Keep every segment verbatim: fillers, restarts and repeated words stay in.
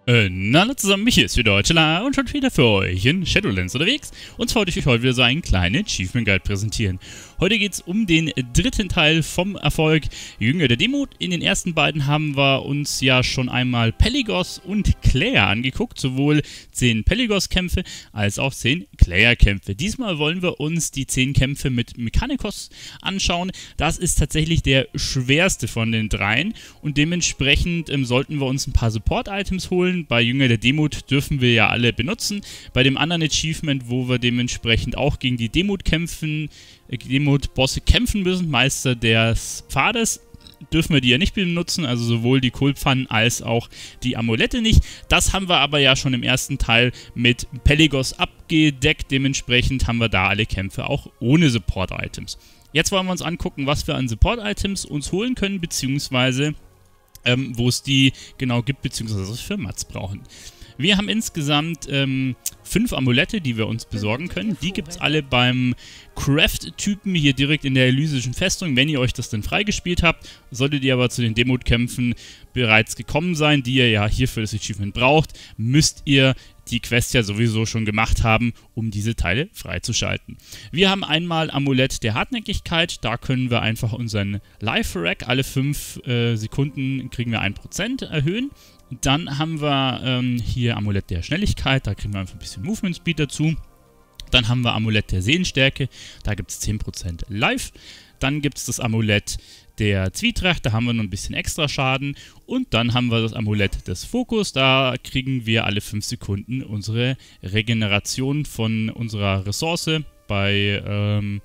Äh, na, hallo zusammen, mich ist wieder Deutschland und schon wieder für euch in Shadowlands unterwegs. Und zwar wollte ich euch heute wieder so einen kleinen Achievement Guide präsentieren. Heute geht es um den dritten Teil vom Erfolg Jünger der Demut. In den ersten beiden haben wir uns ja schon einmal Peligos und Claire angeguckt. Sowohl zehn Peligos-Kämpfe als auch zehn Claire-Kämpfe. Diesmal wollen wir uns die zehn Kämpfe mit Mechanikos anschauen. Das ist tatsächlich der schwerste von den dreien. Und dementsprechend ähm, sollten wir uns ein paar Support-Items holen. Bei Jünger der Demut dürfen wir ja alle benutzen. Bei dem anderen Achievement, wo wir dementsprechend auch gegen die Demut kämpfen, Demut-Bosse kämpfen müssen, Meister des Pfades, dürfen wir die ja nicht benutzen, also sowohl die Kohlpfannen als auch die Amulette nicht. Das haben wir aber ja schon im ersten Teil mit Peligos abgedeckt, dementsprechend haben wir da alle Kämpfe auch ohne Support-Items. Jetzt wollen wir uns angucken, was wir an Support-Items uns holen können, beziehungsweise ähm, wo es die genau gibt, beziehungsweise was wir für Mats brauchen. Wir haben insgesamt ähm, fünf Amulette, die wir uns besorgen können. Die gibt es alle beim Craft-Typen hier direkt in der Elysischen Festung. Wenn ihr euch das denn freigespielt habt, solltet ihr aber zu den Demut-Kämpfen bereits gekommen sein, die ihr ja hier für das Achievement braucht, müsst ihr die Quest ja sowieso schon gemacht haben, um diese Teile freizuschalten. Wir haben einmal Amulett der Hartnäckigkeit, da können wir einfach unseren Life-Rack alle fünf äh, Sekunden kriegen wir ein Prozent erhöhen. Dann haben wir ähm, hier Amulett der Schnelligkeit, da kriegen wir einfach ein bisschen Movement Speed dazu. Dann haben wir Amulett der Seelenstärke, da gibt es zehn Prozent Life. Dann gibt es das Amulett der Zwietracht, da haben wir noch ein bisschen extra Schaden. Und dann haben wir das Amulett des Fokus, da kriegen wir alle fünf Sekunden unsere Regeneration von unserer Ressource. Bei ähm,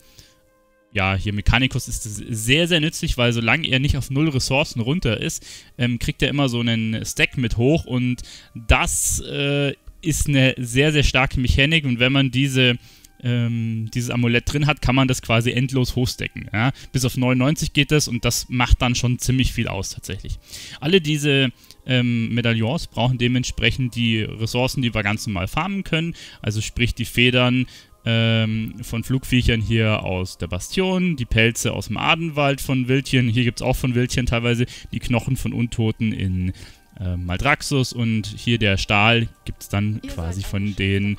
ja, hier Mechanikos ist es sehr, sehr nützlich, weil solange er nicht auf null Ressourcen runter ist, ähm, kriegt er immer so einen Stack mit hoch und das äh, ist eine sehr, sehr starke Mechanik und wenn man diese, ähm, dieses Amulett drin hat, kann man das quasi endlos hochstacken. Ja? Bis auf neunundneunzig geht das und das macht dann schon ziemlich viel aus tatsächlich. Alle diese ähm, Medaillons brauchen dementsprechend die Ressourcen, die wir ganz normal farmen können, also sprich die Federn von Flugviechern hier aus der Bastion, die Pelze aus dem Adenwald von Wildchen, hier gibt es auch von Wildchen teilweise die Knochen von Untoten in äh, Maldraxxus und hier der Stahl gibt es dann quasi von den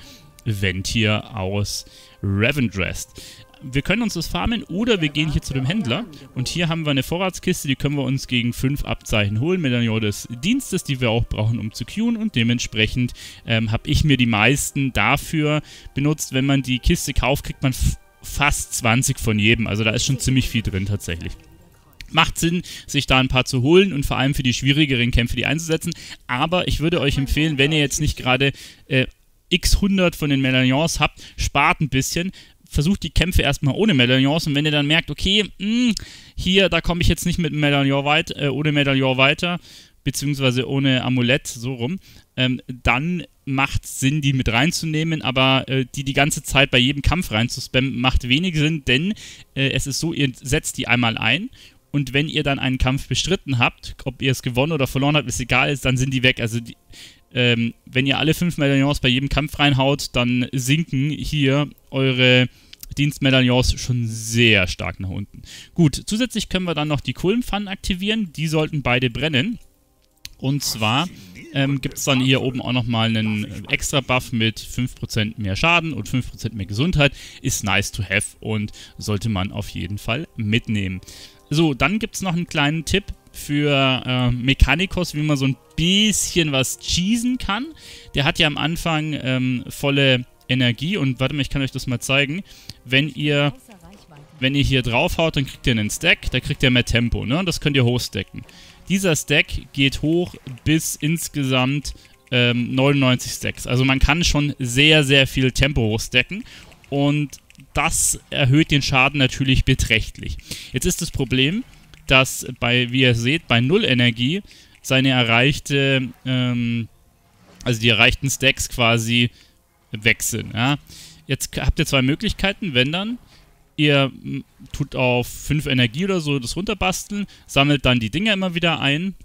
Ventir aus Revendrest. Wir können uns das farmen oder wir gehen hier zu dem Händler und hier haben wir eine Vorratskiste, die können wir uns gegen fünf Abzeichen holen, Medaillon des Dienstes, die wir auch brauchen, um zu queuen und dementsprechend ähm, habe ich mir die meisten dafür benutzt. Wenn man die Kiste kauft, kriegt man fast zwanzig von jedem, also da ist schon ziemlich viel drin tatsächlich. Macht Sinn, sich da ein paar zu holen und vor allem für die schwierigeren Kämpfe die einzusetzen, aber ich würde euch empfehlen, wenn ihr jetzt nicht gerade äh, x hundert von den Medaillons habt, spart ein bisschen, versucht die Kämpfe erstmal ohne Medaillons und wenn ihr dann merkt, okay, mh, hier, da komme ich jetzt nicht mit dem Medaillon weit, äh, ohne Medaillon weiter, beziehungsweise ohne Amulett, so rum, ähm, dann macht es Sinn, die mit reinzunehmen, aber äh, die die ganze Zeit bei jedem Kampf reinzuspammen, macht wenig Sinn, denn äh, es ist so, ihr setzt die einmal ein und wenn ihr dann einen Kampf bestritten habt, ob ihr es gewonnen oder verloren habt, ist egal, ist, dann sind die weg, also die, ähm, wenn ihr alle fünf Medaillons bei jedem Kampf reinhaut, dann sinken hier eure Dienstmedaillons schon sehr stark nach unten. Gut, zusätzlich können wir dann noch die Kohlenpfannen aktivieren. Die sollten beide brennen. Und zwar ähm, gibt es dann hier oben auch nochmal einen extra Buff mit fünf Prozent mehr Schaden und fünf Prozent mehr Gesundheit. Ist nice to have und sollte man auf jeden Fall mitnehmen. So, dann gibt es noch einen kleinen Tipp für äh, Mechanikos, wie man so ein bisschen was cheesen kann. Der hat ja am Anfang ähm, volle Energie und warte mal, ich kann euch das mal zeigen. Wenn ihr, wenn ihr hier draufhaut, dann kriegt ihr einen Stack, da kriegt ihr mehr Tempo, ne? Und das könnt ihr hochstacken. Dieser Stack geht hoch bis insgesamt ähm, neunundneunzig Stacks. Also man kann schon sehr, sehr viel Tempo hochstacken und das erhöht den Schaden natürlich beträchtlich. Jetzt ist das Problem, dass bei, wie ihr seht, bei null Energie seine erreichte, ähm, also die erreichten Stacks quasi wechseln. Ja. Jetzt habt ihr zwei Möglichkeiten, wenn dann ihr tut auf fünf Energie oder so das runterbasteln, sammelt dann die Dinger immer wieder ein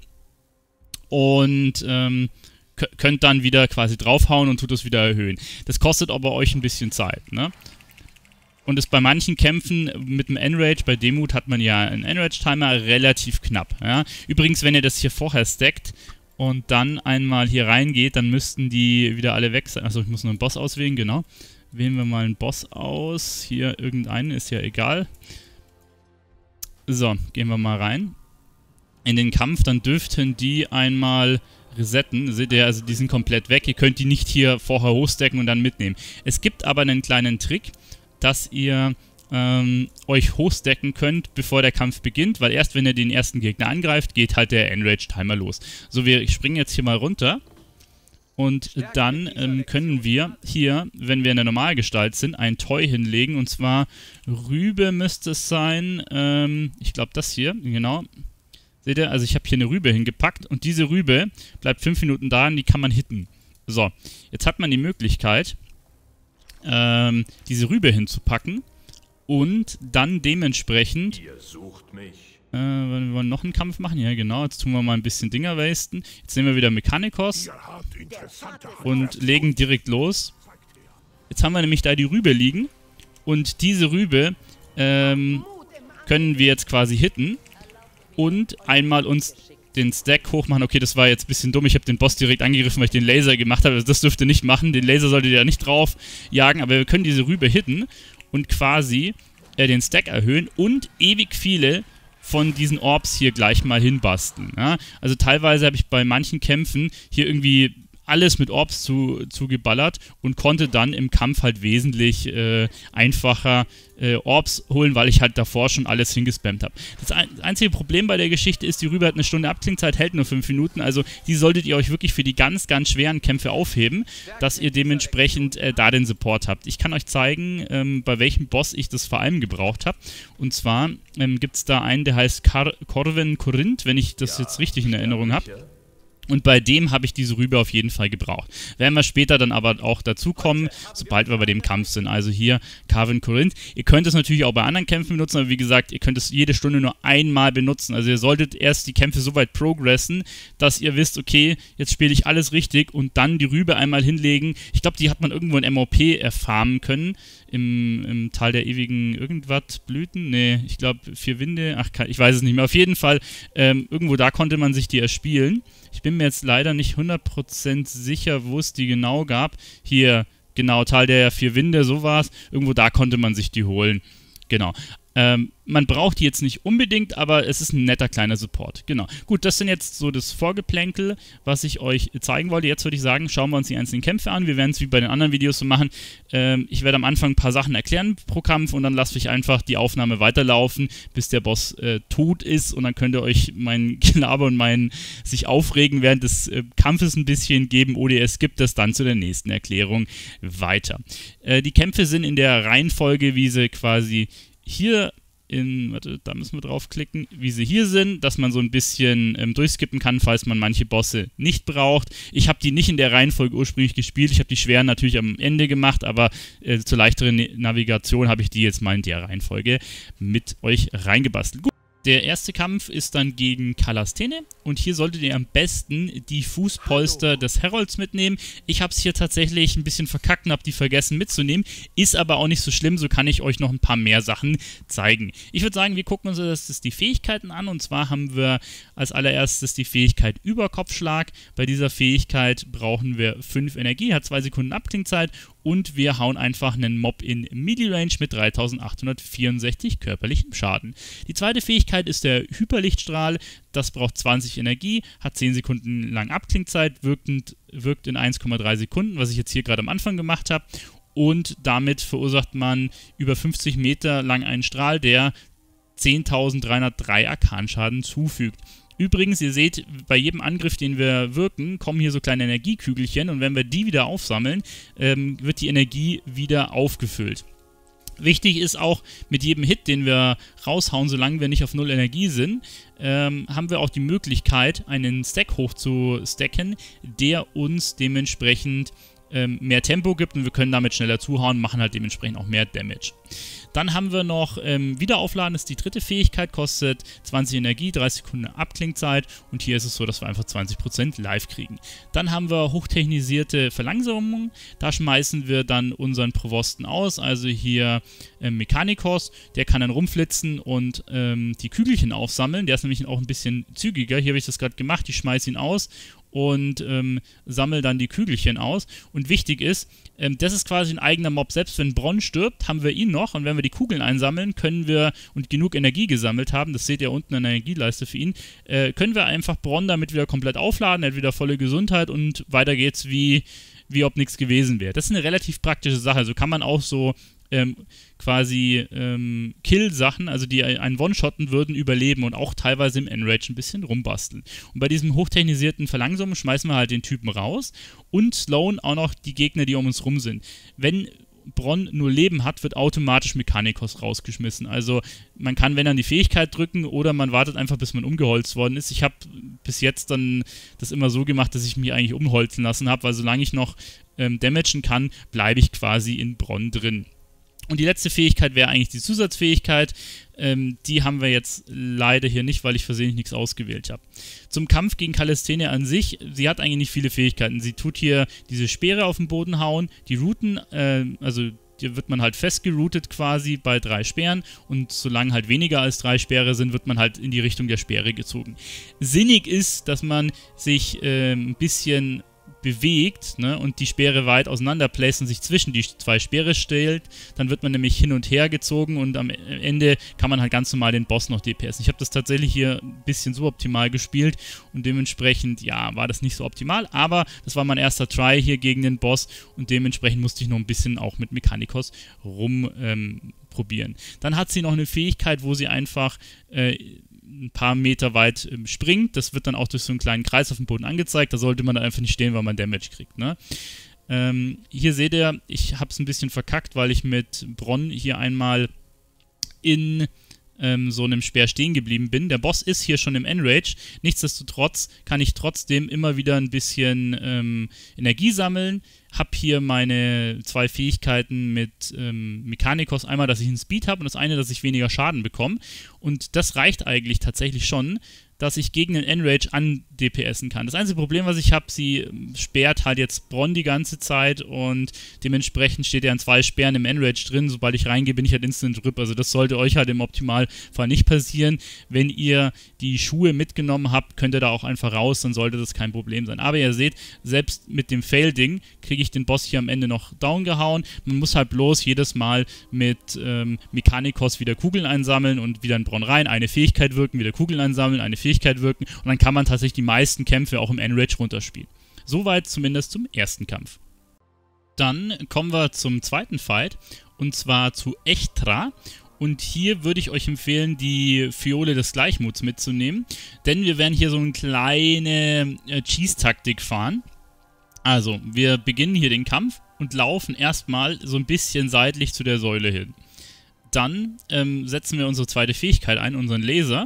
und ähm, könnt dann wieder quasi draufhauen und tut das wieder erhöhen. Das kostet aber euch ein bisschen Zeit, ne? Und ist bei manchen Kämpfen mit dem Enrage, bei Demut hat man ja einen Enrage-Timer relativ knapp. Ja? Übrigens, wenn ihr das hier vorher stackt und dann einmal hier reingeht, dann müssten die wieder alle weg sein. Achso, ich muss nur einen Boss auswählen, genau. Wählen wir mal einen Boss aus. Hier irgendeinen, ist ja egal. So, gehen wir mal rein. In den Kampf, dann dürften die einmal resetten. Seht ihr, also die sind komplett weg. Ihr könnt die nicht hier vorher hochstacken und dann mitnehmen. Es gibt aber einen kleinen Trick, dass ihr ähm, euch hochstacken könnt, bevor der Kampf beginnt, weil erst wenn ihr den ersten Gegner angreift, geht halt der Enrage-Timer los. So, wir springen jetzt hier mal runter. Und dann ähm, können wir hier, wenn wir in der Normalgestalt sind, ein Toy hinlegen. Und zwar Rübe müsste es sein. Ähm, ich glaube das hier, genau. Seht ihr, also ich habe hier eine Rübe hingepackt. Und diese Rübe bleibt fünf Minuten da und die kann man hitten. So, jetzt hat man die Möglichkeit, ähm, diese Rübe hinzupacken. Und dann dementsprechend... Ihr sucht mich. Äh, wir wollen noch einen Kampf machen. Ja, genau. Jetzt tun wir mal ein bisschen Dinger wasten. Jetzt nehmen wir wieder Mechanikos und legen direkt los. Jetzt haben wir nämlich da die Rübe liegen. Und diese Rübe ähm, können wir jetzt quasi hitten. Und einmal uns den Stack hochmachen. Okay, das war jetzt ein bisschen dumm. Ich habe den Boss direkt angegriffen, weil ich den Laser gemacht habe. Das dürft ihr nicht machen. Den Laser solltet ihr ja nicht drauf jagen. Aber wir können diese Rübe hitten und quasi äh, den Stack erhöhen und ewig viele von diesen Orbs hier gleich mal hinbasteln. Ja? Also teilweise habe ich bei manchen Kämpfen hier irgendwie alles mit Orbs zu, zugeballert und konnte dann im Kampf halt wesentlich äh, einfacher äh, Orbs holen, weil ich halt davor schon alles hingespammt habe. Das ein, einzige Problem bei der Geschichte ist, die Rübe hat eine Stunde Abklingzeit, hält nur fünf Minuten, also die solltet ihr euch wirklich für die ganz, ganz schweren Kämpfe aufheben, dass ihr dementsprechend äh, da den Support habt. Ich kann euch zeigen, ähm, bei welchem Boss ich das vor allem gebraucht habe. Und zwar ähm, gibt es da einen, der heißt Kar Corvin Corinth, wenn ich das jetzt richtig in Erinnerung habe. Und bei dem habe ich diese Rübe auf jeden Fall gebraucht. Werden wir später dann aber auch dazu kommen, sobald wir bei dem Kampf sind. Also hier Carvin Corinth. Ihr könnt es natürlich auch bei anderen Kämpfen benutzen, aber wie gesagt, ihr könnt es jede Stunde nur einmal benutzen. Also ihr solltet erst die Kämpfe so weit progressen, dass ihr wisst, okay, jetzt spiele ich alles richtig und dann die Rübe einmal hinlegen. Ich glaube, die hat man irgendwo in M O P erfarmen können. Im, im Tal der ewigen irgendwas Blüten. Nee, ich glaube vier Winde. Ach, ich weiß es nicht mehr. Auf jeden Fall, ähm, irgendwo da konnte man sich die erspielen. Ich bin mir jetzt leider nicht hundert Prozent sicher, wo es die genau gab. Hier, genau, Tal der vier Winde, so war es. Irgendwo da konnte man sich die holen. Genau. Ähm, man braucht die jetzt nicht unbedingt, aber es ist ein netter kleiner Support. Genau. Gut, das sind jetzt so das Vorgeplänkel, was ich euch zeigen wollte. Jetzt würde ich sagen, schauen wir uns die einzelnen Kämpfe an. Wir werden es wie bei den anderen Videos so machen. Ähm, ich werde am Anfang ein paar Sachen erklären pro Kampf und dann lasse ich einfach die Aufnahme weiterlaufen, bis der Boss äh, tot ist und dann könnt ihr euch mein Gelaber und mein sich aufregen während des äh, Kampfes ein bisschen geben oder ihr skippt das dann zu der nächsten Erklärung weiter. Äh, die Kämpfe sind in der Reihenfolge, wie sie quasi hier in, warte, da müssen wir draufklicken, wie sie hier sind, dass man so ein bisschen ähm, durchskippen kann, falls man manche Bosse nicht braucht. Ich habe die nicht in der Reihenfolge ursprünglich gespielt, ich habe die schweren natürlich am Ende gemacht, aber äh, zur leichteren Navigation habe ich die jetzt mal in der Reihenfolge mit euch reingebastelt. Gut. Der erste Kampf ist dann gegen Kalastene und hier solltet ihr am besten die Fußpolster des Herolds mitnehmen. Ich habe es hier tatsächlich ein bisschen verkackt und habe die vergessen mitzunehmen, ist aber auch nicht so schlimm, so kann ich euch noch ein paar mehr Sachen zeigen. Ich würde sagen, wir gucken uns das die Fähigkeiten an und zwar haben wir als allererstes die Fähigkeit Überkopfschlag. Bei dieser Fähigkeit brauchen wir fünf Energie, hat zwei Sekunden Abklingzeit und wir hauen einfach einen Mob in Midi-Range mit dreitausendachthundertvierundsechzig körperlichem Schaden. Die zweite Fähigkeit ist der Hyperlichtstrahl, das braucht zwanzig Energie, hat zehn Sekunden lang Abklingzeit, wirkend, wirkt in eins Komma drei Sekunden, was ich jetzt hier gerade am Anfang gemacht habe und damit verursacht man über fünfzig Meter lang einen Strahl, der zehntausenddreihundertdrei Arkanschaden zufügt. Übrigens, ihr seht, bei jedem Angriff, den wir wirken, kommen hier so kleine Energiekügelchen und wenn wir die wieder aufsammeln, ähm, wird die Energie wieder aufgefüllt. Wichtig ist auch, mit jedem Hit, den wir raushauen, solange wir nicht auf null Energie sind, ähm, haben wir auch die Möglichkeit, einen Stack hochzustacken, der uns dementsprechend ähm, mehr Tempo gibt und wir können damit schneller zuhauen, machen halt dementsprechend auch mehr Damage. Dann haben wir noch ähm, Wiederaufladen, das ist die dritte Fähigkeit, kostet zwanzig Energie, dreißig Sekunden Abklingzeit und hier ist es so, dass wir einfach zwanzig Prozent live kriegen. Dann haben wir hochtechnisierte Verlangsamung, da schmeißen wir dann unseren Provosten aus, also hier ähm, Mechanikos, der kann dann rumflitzen und ähm, die Kügelchen aufsammeln, der ist nämlich auch ein bisschen zügiger, hier habe ich das gerade gemacht, ich schmeiße ihn aus und ähm, sammle dann die Kügelchen aus. Und wichtig ist, ähm, das ist quasi ein eigener Mob. Selbst wenn Bronn stirbt, haben wir ihn noch und wenn wir die Kugeln einsammeln, können wir und genug Energie gesammelt haben, das seht ihr unten in der Energieleiste für ihn, äh, können wir einfach Bronn damit wieder komplett aufladen, er hat wieder volle Gesundheit und weiter geht's wie, wie ob nichts gewesen wäre. Das ist eine relativ praktische Sache. Also kann man auch so Ähm, quasi ähm, Kill-Sachen, also die einen One-Shotten würden, überleben und auch teilweise im Enrage ein bisschen rumbasteln. Und bei diesem hochtechnisierten Verlangsamen schmeißen wir halt den Typen raus und slowen auch noch die Gegner, die um uns rum sind. Wenn Bronn nur Leben hat, wird automatisch Mechanikos rausgeschmissen. Also man kann, wenn dann die Fähigkeit drücken oder man wartet einfach, bis man umgeholzt worden ist. Ich habe bis jetzt dann das immer so gemacht, dass ich mich eigentlich umholzen lassen habe, weil solange ich noch ähm, damagen kann, bleibe ich quasi in Bronn drin. Und die letzte Fähigkeit wäre eigentlich die Zusatzfähigkeit. Ähm, die haben wir jetzt leider hier nicht, weil ich versehentlich nichts ausgewählt habe. Zum Kampf gegen Calistenia an sich, sie hat eigentlich nicht viele Fähigkeiten. Sie tut hier diese Speere auf den Boden hauen, die routen, äh, also hier wird man halt festgeroutet quasi bei drei Speeren und solange halt weniger als drei Speere sind, wird man halt in die Richtung der Speere gezogen. Sinnig ist, dass man sich äh, ein bisschen bewegt, ne, und die Speere weit auseinander placed und sich zwischen die zwei Speere stellt, dann wird man nämlich hin und her gezogen und am Ende kann man halt ganz normal den Boss noch D P S. Ich habe das tatsächlich hier ein bisschen suboptimal gespielt und dementsprechend, ja, war das nicht so optimal, aber das war mein erster Try hier gegen den Boss und dementsprechend musste ich noch ein bisschen auch mit Mechanikos rum ähm, probieren. Dann hat sie noch eine Fähigkeit, wo sie einfach äh, ein paar Meter weit ähm, springt. Das wird dann auch durch so einen kleinen Kreis auf dem Boden angezeigt. Da sollte man dann einfach nicht stehen, weil man Damage kriegt. Ne? Ähm, hier seht ihr, ich habe es ein bisschen verkackt, weil ich mit Bronn hier einmal in ähm, so einem Speer stehen geblieben bin. Der Boss ist hier schon im Enrage. Nichtsdestotrotz kann ich trotzdem immer wieder ein bisschen ähm, Energie sammeln. Habe hier meine zwei Fähigkeiten mit ähm, Mechanikos. Einmal, dass ich einen Speed habe und das eine, dass ich weniger Schaden bekomme. Und das reicht eigentlich tatsächlich schon, dass ich gegen den Enrage an D P S en kann. Das einzige Problem, was ich habe, sie sperrt halt jetzt Bronn die ganze Zeit und dementsprechend steht er an zwei Sperren im Enrage drin. Sobald ich reingehe, bin ich halt instant R I P. Also das sollte euch halt im Optimalfall nicht passieren. Wenn ihr die Schuhe mitgenommen habt, könnt ihr da auch einfach raus, dann sollte das kein Problem sein. Aber ihr seht, selbst mit dem Fail-Ding kriege ich den Boss hier am Ende noch down gehauen. Man muss halt bloß jedes Mal mit ähm, Mechanikos wieder Kugeln einsammeln und wieder in Bronn rein, eine Fähigkeit wirken, wieder Kugeln einsammeln, eine Fähigkeit wirken und dann kann man tatsächlich die meisten Kämpfe auch im Enrage runterspielen. Soweit zumindest zum ersten Kampf. Dann kommen wir zum zweiten Fight und zwar zu Echtra. Und hier würde ich euch empfehlen, die Fiole des Gleichmuts mitzunehmen, denn wir werden hier so eine kleine äh, Cheese-Taktik fahren. Also, wir beginnen hier den Kampf und laufen erstmal so ein bisschen seitlich zu der Säule hin. Dann ähm, setzen wir unsere zweite Fähigkeit ein, unseren Laser.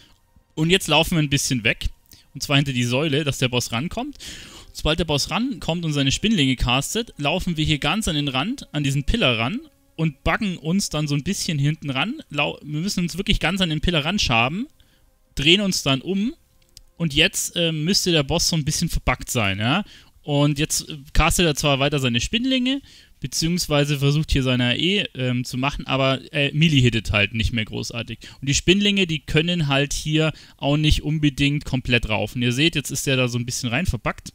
Und jetzt laufen wir ein bisschen weg, und zwar hinter die Säule, dass der Boss rankommt. Sobald der Boss rankommt und seine Spinnlinge castet, laufen wir hier ganz an den Rand, an diesen Pillar ran und buggen uns dann so ein bisschen hinten ran. Wir müssen uns wirklich ganz an den Pillar ran schaben, drehen uns dann um und jetzt äh, müsste der Boss so ein bisschen verbuggt sein, ja. Und jetzt äh, castet er zwar weiter seine Spinnlinge, beziehungsweise versucht hier seine A E ähm, zu machen, aber äh, Melee-hittet halt nicht mehr großartig. Und die Spinnlinge, die können halt hier auch nicht unbedingt komplett raufen. Ihr seht, jetzt ist der da so ein bisschen rein verbuggt.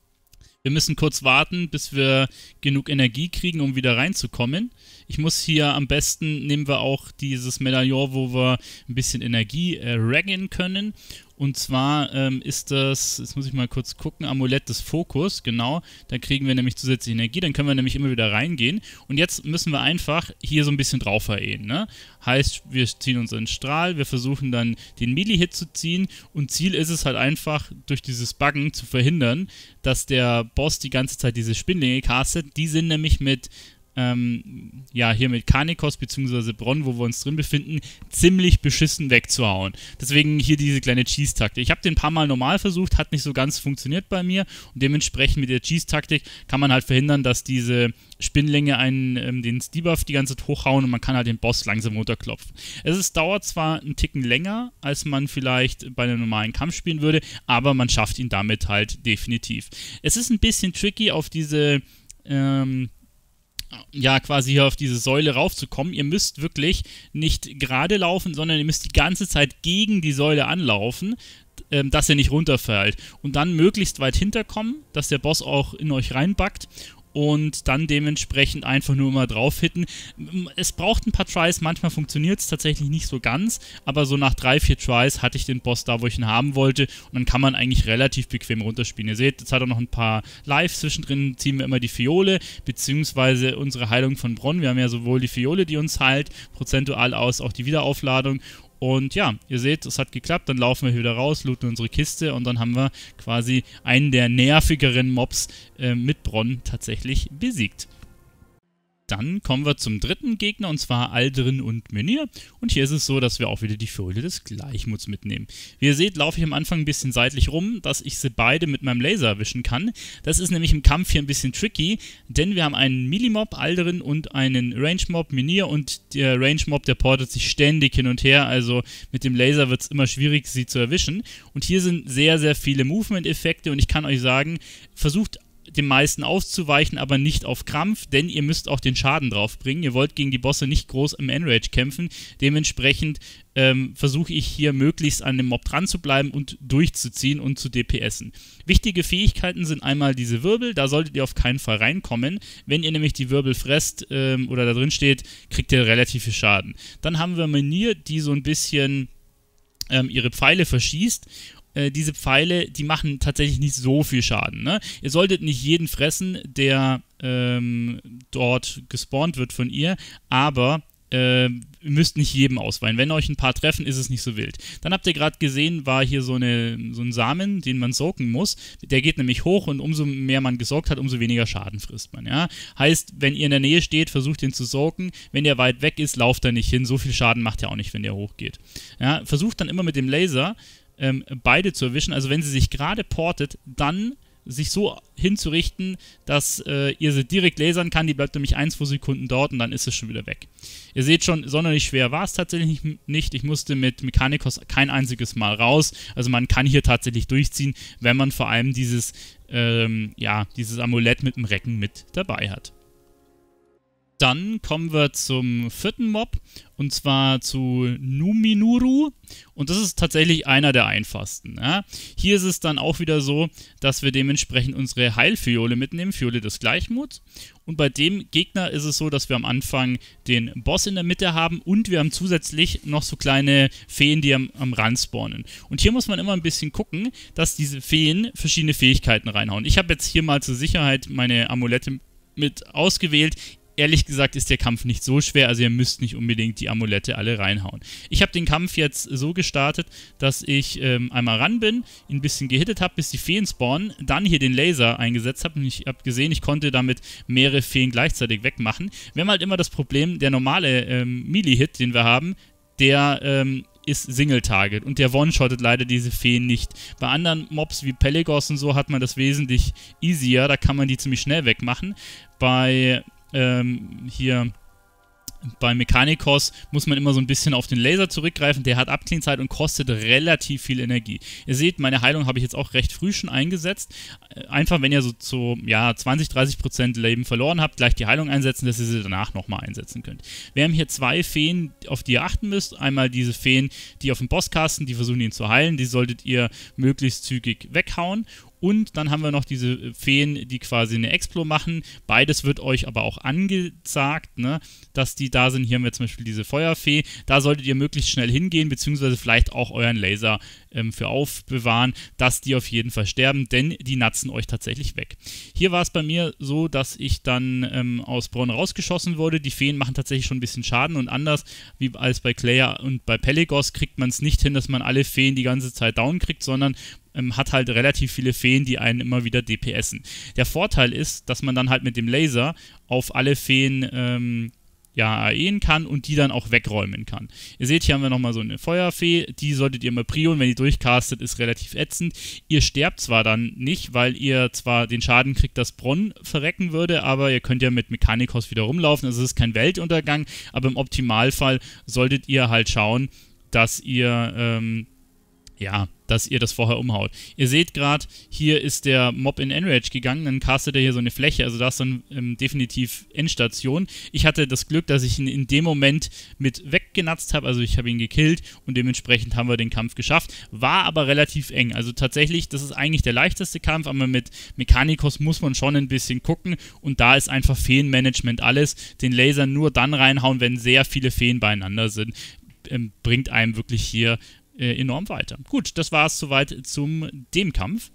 Wir müssen kurz warten, bis wir genug Energie kriegen, um wieder reinzukommen. Ich muss hier am besten, nehmen wir auch dieses Medaillon, wo wir ein bisschen Energie äh, raggen können. Und zwar ähm, ist das, jetzt muss ich mal kurz gucken, Amulett des Fokus, genau. Da kriegen wir nämlich zusätzliche Energie, dann können wir nämlich immer wieder reingehen. Und jetzt müssen wir einfach hier so ein bisschen drauf verehren, ne? Heißt, wir ziehen unseren Strahl, wir versuchen dann den Melee-Hit zu ziehen und Ziel ist es halt einfach, durch dieses Buggen zu verhindern, dass der Boss die ganze Zeit diese Spinnlinge castet. Die sind nämlich mit Ähm, ja, hier mit Mechanikos bzw. Bronn, wo wir uns drin befinden, ziemlich beschissen wegzuhauen. Deswegen hier diese kleine Cheese-Taktik. Ich habe den ein paar Mal normal versucht, hat nicht so ganz funktioniert bei mir und dementsprechend mit der Cheese-Taktik kann man halt verhindern, dass diese Spinnlinge einen ähm, den Debuff die ganze Zeit hochhauen und man kann halt den Boss langsam runterklopfen. Es ist, dauert zwar einen Ticken länger, als man vielleicht bei einem normalen Kampf spielen würde, aber man schafft ihn damit halt definitiv. Es ist ein bisschen tricky, auf diese ähm, ja, quasi hier auf diese Säule raufzukommen. Ihr müsst wirklich nicht gerade laufen, sondern ihr müsst die ganze Zeit gegen die Säule anlaufen. ähm, dass er nicht runterfällt. Und dann möglichst weit hinterkommen, dass der Boss auch in euch reinbackt. Und dann dementsprechend einfach nur mal drauf hitten. Es braucht ein paar Tries, manchmal funktioniert es tatsächlich nicht so ganz, aber so nach drei, vier Tries hatte ich den Boss da, wo ich ihn haben wollte, und dann kann man eigentlich relativ bequem runterspielen. Ihr seht, jetzt hat er noch ein paar Live, zwischendrin ziehen wir immer die Fiole, beziehungsweise unsere Heilung von Bronn. Wir haben ja sowohl die Fiole, die uns heilt, prozentual aus, auch die Wiederaufladung. Und ja, ihr seht, es hat geklappt, dann laufen wir wieder raus, looten unsere Kiste und dann haben wir quasi einen der nervigeren Mobs äh, mit Bronn tatsächlich besiegt. Dann kommen wir zum dritten Gegner, und zwar Aldurin und Menhir. Und hier ist es so, dass wir auch wieder die Fiole des Gleichmuts mitnehmen. Wie ihr seht, laufe ich am Anfang ein bisschen seitlich rum, dass ich sie beide mit meinem Laser erwischen kann. Das ist nämlich im Kampf hier ein bisschen tricky, denn wir haben einen Melee-Mob, Aldurin, und einen Range-Mob, Menhir. Und der Range-Mob, der portet sich ständig hin und her, also mit dem Laser wird es immer schwierig, sie zu erwischen. Und hier sind sehr, sehr viele Movement-Effekte, und ich kann euch sagen, versucht dem meisten auszuweichen, aber nicht auf Krampf, denn ihr müsst auch den Schaden drauf bringen. Ihr wollt gegen die Bosse nicht groß im Enrage kämpfen. Dementsprechend ähm, versuche ich hier möglichst an dem Mob dran zu bleiben und durchzuziehen und zu DPSen. Wichtige Fähigkeiten sind einmal diese Wirbel, da solltet ihr auf keinen Fall reinkommen. Wenn ihr nämlich die Wirbel fresst ähm, oder da drin steht, kriegt ihr relativ viel Schaden. Dann haben wir Menhir, die so ein bisschen ähm, ihre Pfeile verschießt. Diese Pfeile, die machen tatsächlich nicht so viel Schaden. Ne? Ihr solltet nicht jeden fressen, der ähm, dort gespawnt wird von ihr, aber äh, ihr müsst nicht jedem ausweichen. Wenn euch ein paar treffen, ist es nicht so wild. Dann habt ihr gerade gesehen, war hier so, eine, so ein Samen, den man soaken muss. Der geht nämlich hoch, und umso mehr man gesaugt hat, umso weniger Schaden frisst man. Ja? Heißt, wenn ihr in der Nähe steht, versucht ihn zu soaken. Wenn der weit weg ist, lauft er nicht hin. So viel Schaden macht er auch nicht, wenn der hochgeht. Ja? Versucht dann immer mit dem Laser Ähm, beide zu erwischen, also wenn sie sich gerade portet, dann sich so hinzurichten, dass äh, ihr sie direkt lasern kann, die bleibt nämlich ein, zwei Sekunden dort und dann ist es schon wieder weg. Ihr seht schon, sonderlich schwer war es tatsächlich nicht, ich musste mit Mechanikos kein einziges Mal raus, also man kann hier tatsächlich durchziehen, wenn man vor allem dieses, ähm, ja, dieses Amulett mit dem Recken mit dabei hat. Dann kommen wir zum vierten Mob, und zwar zu Numinuru, und das ist tatsächlich einer der einfachsten. Ja. Hier ist es dann auch wieder so, dass wir dementsprechend unsere Heilfiole mitnehmen, Fiole des Gleichmuts, und bei dem Gegner ist es so, dass wir am Anfang den Boss in der Mitte haben und wir haben zusätzlich noch so kleine Feen, die am, am Rand spawnen. Und hier muss man immer ein bisschen gucken, dass diese Feen verschiedene Fähigkeiten reinhauen. Ich habe jetzt hier mal zur Sicherheit meine Amulette mit ausgewählt. Ehrlich gesagt ist der Kampf nicht so schwer, also ihr müsst nicht unbedingt die Amulette alle reinhauen. Ich habe den Kampf jetzt so gestartet, dass ich ähm, einmal ran bin, ihn ein bisschen gehittet habe, bis die Feen spawnen, dann hier den Laser eingesetzt habe, und ich habe gesehen, ich konnte damit mehrere Feen gleichzeitig wegmachen. Wir haben halt immer das Problem, der normale ähm, Melee-Hit, den wir haben, der ähm, ist Single-Target, und der one-shottet leider diese Feen nicht. Bei anderen Mobs wie Pelagos und so hat man das wesentlich easier, da kann man die ziemlich schnell wegmachen. Bei Ähm, hier bei Mechanikos muss man immer so ein bisschen auf den Laser zurückgreifen, der hat Abklingzeit und kostet relativ viel Energie. Ihr seht, meine Heilung habe ich jetzt auch recht früh schon eingesetzt. Einfach, wenn ihr so zu ja, zwanzig, dreißig Prozent Leben verloren habt, gleich die Heilung einsetzen, dass ihr sie danach nochmal einsetzen könnt. Wir haben hier zwei Feen, auf die ihr achten müsst. Einmal diese Feen, die auf dem Boss casten, die versuchen ihn zu heilen, die solltet ihr möglichst zügig weghauen. Und dann haben wir noch diese Feen, die quasi eine Explo machen. Beides wird euch aber auch angesagt, ne, dass die da sind. Hier haben wir zum Beispiel diese Feuerfee. Da solltet ihr möglichst schnell hingehen, beziehungsweise vielleicht auch euren Laser ähm, für aufbewahren, dass die auf jeden Fall sterben, denn die natzen euch tatsächlich weg. Hier war es bei mir so, dass ich dann ähm, aus Bronn rausgeschossen wurde. Die Feen machen tatsächlich schon ein bisschen Schaden, und anders wie als bei Claire und bei Pelagos kriegt man es nicht hin, dass man alle Feen die ganze Zeit down kriegt, sondern Ähm, hat halt relativ viele Feen, die einen immer wieder DPSen. Der Vorteil ist, dass man dann halt mit dem Laser auf alle Feen ähm, ja, A E'n kann und die dann auch wegräumen kann. Ihr seht, hier haben wir nochmal so eine Feuerfee, die solltet ihr mal prionen, wenn die durchcastet, ist relativ ätzend. Ihr sterbt zwar dann nicht, weil ihr zwar den Schaden kriegt, dass Bronn verrecken würde, aber ihr könnt ja mit Mechanikos wieder rumlaufen, also es ist kein Weltuntergang, aber im Optimalfall solltet ihr halt schauen, dass ihr ähm, ja, dass ihr das vorher umhaut. Ihr seht gerade, hier ist der Mob in Enrage gegangen, dann castet er hier so eine Fläche, also da ist dann ähm, definitiv Endstation. Ich hatte das Glück, dass ich ihn in dem Moment mit weggenatzt habe, also ich habe ihn gekillt und dementsprechend haben wir den Kampf geschafft. War aber relativ eng, also tatsächlich, das ist eigentlich der leichteste Kampf, aber mit Mechanicus muss man schon ein bisschen gucken und da ist einfach Feenmanagement alles. Den Laser nur dann reinhauen, wenn sehr viele Feen beieinander sind, ähm, bringt einem wirklich hier enorm weiter. Gut, das war es soweit zum dem Kampf.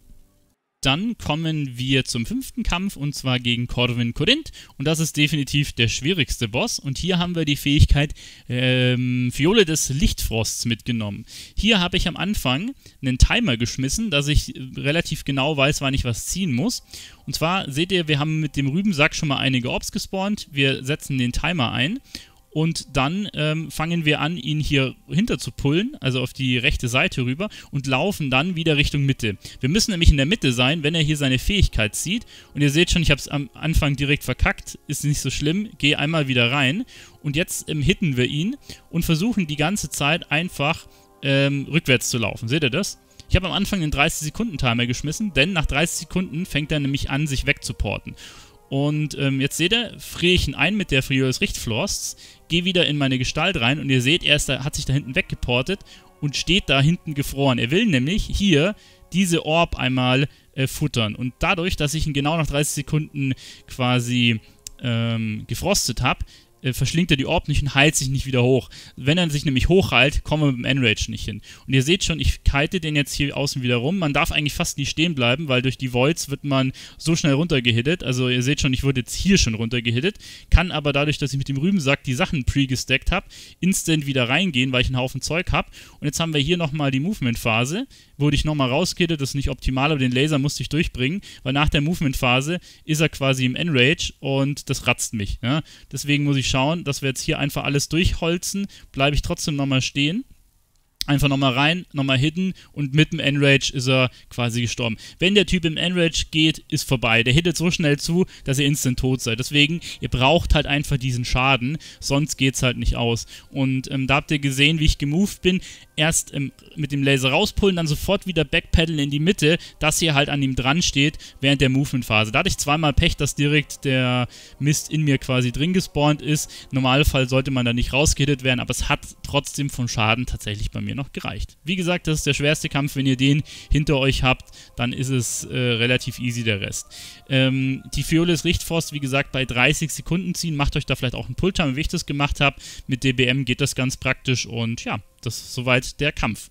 Dann kommen wir zum fünften Kampf und zwar gegen Corvin Korinth und das ist definitiv der schwierigste Boss und hier haben wir die Fähigkeit ähm, Fiole des Lichtfrosts mitgenommen. Hier habe ich am Anfang einen Timer geschmissen, dass ich relativ genau weiß, wann ich was ziehen muss. Und zwar seht ihr, wir haben mit dem Rübensack schon mal einige Orbs gespawnt, wir setzen den Timer ein. Und dann ähm, fangen wir an, ihn hier hinter zu pullen, also auf die rechte Seite rüber und laufen dann wieder Richtung Mitte. Wir müssen nämlich in der Mitte sein, wenn er hier seine Fähigkeit zieht. Und ihr seht schon, ich habe es am Anfang direkt verkackt, ist nicht so schlimm. Gehe einmal wieder rein und jetzt ähm, hitten wir ihn und versuchen die ganze Zeit einfach ähm, rückwärts zu laufen. Seht ihr das? Ich habe am Anfang den dreißig Sekunden Timer geschmissen, denn nach dreißig Sekunden fängt er nämlich an, sich wegzuporten. Und ähm, jetzt seht ihr, friere ich ihn ein mit der Fiole des Lichtfrosts, gehe wieder in meine Gestalt rein und ihr seht, er ist da, hat sich da hinten weggeportet und steht da hinten gefroren. Er will nämlich hier diese Orb einmal äh, futtern. Und dadurch, dass ich ihn genau nach dreißig Sekunden quasi ähm, gefrostet habe, äh, verschlingt er die Orb nicht und heilt sich nicht wieder hoch. Wenn er sich nämlich hochheilt, kommen wir mit dem Enrage nicht hin. Und ihr seht schon, ich kite den jetzt hier außen wieder rum. Man darf eigentlich fast nicht stehen bleiben, weil durch die Voids wird man so schnell runtergehittet. Also ihr seht schon, ich wurde jetzt hier schon runtergehittet. Kann aber dadurch, dass ich mit dem Rübensack die Sachen pre-gestackt habe, instant wieder reingehen, weil ich einen Haufen Zeug habe. Und jetzt haben wir hier nochmal die Movement-Phase. Wurde ich nochmal rausgehittet, das ist nicht optimal, aber den Laser musste ich durchbringen, weil nach der Movement-Phase ist er quasi im Enrage und das ratzt mich. Ja? Deswegen muss ich schauen, dass wir jetzt hier einfach alles durchholzen, bleibe ich trotzdem nochmal stehen. Einfach nochmal rein, nochmal hitten und mit dem Enrage ist er quasi gestorben. Wenn der Typ im Enrage geht, ist vorbei. Der hittet so schnell zu, dass ihr instant tot seid. Deswegen, ihr braucht halt einfach diesen Schaden, sonst geht's halt nicht aus. Und ähm, da habt ihr gesehen, wie ich gemoved bin. Erst ähm, mit dem Laser rauspullen, dann sofort wieder backpedalen in die Mitte, dass ihr halt an ihm dran steht während der Movement-Phase. Da hatte ich zweimal Pech, dass direkt der Mist in mir quasi drin gespawnt ist. Im Normalfall sollte man da nicht rausgehittet werden, aber es hat trotzdem vom Schaden tatsächlich bei mir noch gereicht. Wie gesagt, das ist der schwerste Kampf. Wenn ihr den hinter euch habt, dann ist es äh, relativ easy der Rest. Ähm, die Fiole des Lichtfrosts, wie gesagt, bei dreißig Sekunden ziehen. Macht euch da vielleicht auch einen Pulltimer, wie ich das gemacht habe. Mit D B M geht das ganz praktisch und ja, das ist soweit der Kampf.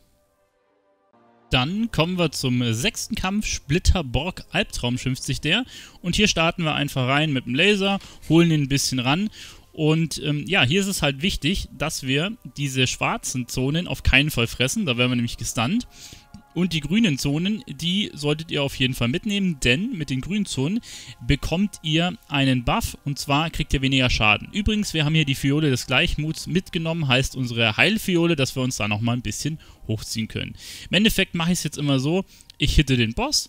Dann kommen wir zum sechsten Kampf, Splitterborg Albtraum schimpft sich der. Und hier starten wir einfach rein mit dem Laser, holen ihn ein bisschen ran. Und ähm, ja, hier ist es halt wichtig, dass wir diese schwarzen Zonen auf keinen Fall fressen, da werden wir nämlich gestunt. Und die grünen Zonen, die solltet ihr auf jeden Fall mitnehmen, denn mit den grünen Zonen bekommt ihr einen Buff und zwar kriegt ihr weniger Schaden. Übrigens, wir haben hier die Fiole des Gleichmuts mitgenommen, heißt unsere Heilfiole, dass wir uns da nochmal ein bisschen hochziehen können. Im Endeffekt mache ich es jetzt immer so, ich hitte den Boss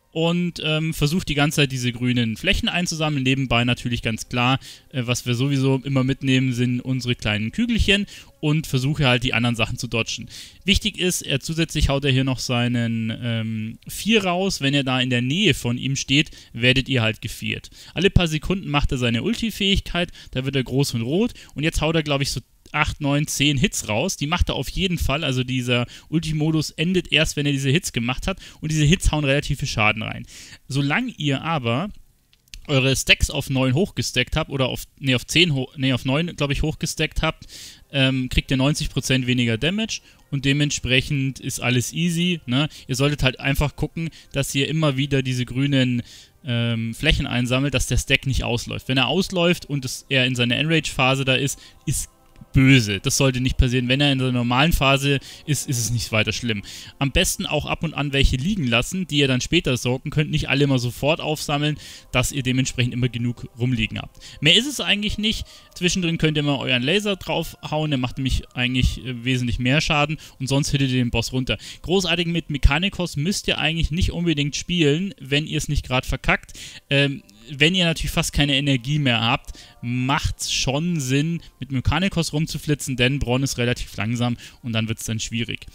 und ähm, versuche die ganze Zeit diese grünen Flächen einzusammeln. Nebenbei natürlich ganz klar, äh, was wir sowieso immer mitnehmen, sind unsere kleinen Kügelchen und versuche halt die anderen Sachen zu dodgen. Wichtig ist, er zusätzlich haut er hier noch seinen ähm, vier raus. Wenn er da in der Nähe von ihm steht, werdet ihr halt geviert. Alle paar Sekunden macht er seine Ulti-Fähigkeit, da wird er groß und rot und jetzt haut er, glaube ich, so acht, neun, zehn Hits raus. Die macht er auf jeden Fall. Also dieser Ulti-Modus endet erst, wenn er diese Hits gemacht hat. Und diese Hits hauen relativ viel Schaden rein. Solange ihr aber eure Stacks auf neun hochgestackt habt, oder auf, nee, auf zehn, nee, auf neun, glaube ich, hochgestackt habt, ähm, kriegt ihr neunzig Prozent weniger Damage. Und dementsprechend ist alles easy. Ne? Ihr solltet halt einfach gucken, dass ihr immer wieder diese grünen ähm, Flächen einsammelt, dass der Stack nicht ausläuft. Wenn er ausläuft und es, er in seiner Enrage-Phase da ist, ist böse. Das sollte nicht passieren. Wenn er in der normalen Phase ist, ist es nicht weiter schlimm. Am besten auch ab und an welche liegen lassen, die ihr dann später sorgen könnt. Nicht alle immer sofort aufsammeln, dass ihr dementsprechend immer genug rumliegen habt. Mehr ist es eigentlich nicht. Zwischendrin könnt ihr mal euren Laser draufhauen. Der macht nämlich eigentlich äh, wesentlich mehr Schaden und sonst hittet ihr den Boss runter. Großartig mit Mechanicus müsst ihr eigentlich nicht unbedingt spielen, wenn ihr es nicht gerade verkackt. Ähm, Wenn ihr natürlich fast keine Energie mehr habt, macht es schon Sinn, mit Mechanicus rumzuflitzen, denn Bronn ist relativ langsam und dann wird es dann schwierig.